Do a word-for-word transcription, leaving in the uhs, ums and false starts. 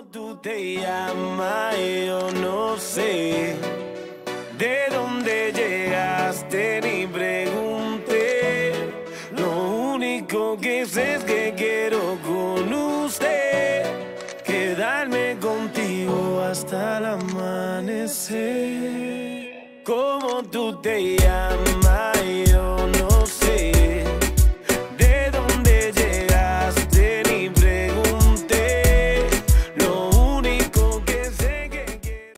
¿Cómo tú te llamas? Yo no sé. ¿De dónde llegaste? Ni pregunté. Lo único que sé es que quiero con usted quedarme contigo hasta el amanecer. ¿Cómo tú te llamas?